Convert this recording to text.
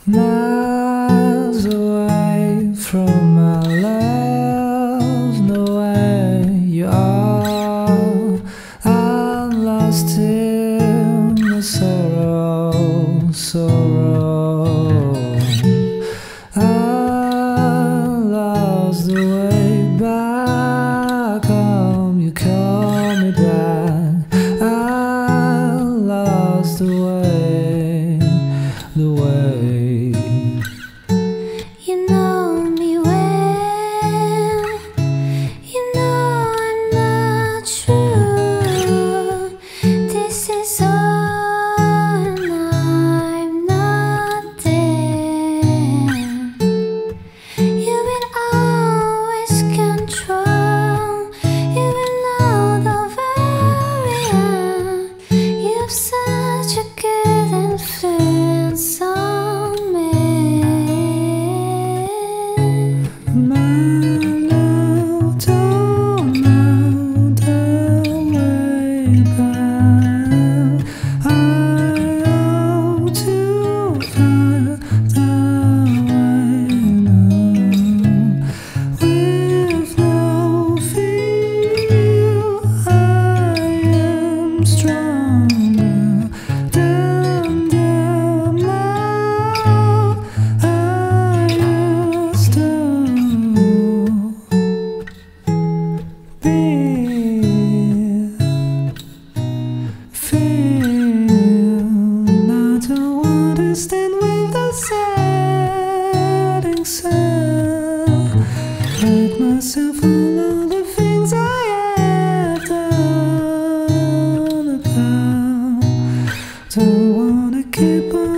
miles away from my love, the way you are. I'm lost in the sorrow, sorrow. I lost the way back home. You call me back. I lost the way, the way. You know me well. You know I'm not true. This is all, and I'm not there. You've been always control. You've been out of area. You've such a good influence on me. My love don't know the way back. I hope to find the way now. With no fear, I am stronger than the man I used to feel. I don't want to stand with the setting sun. Hurt myself all of the things I have done about. Don't wanna keep on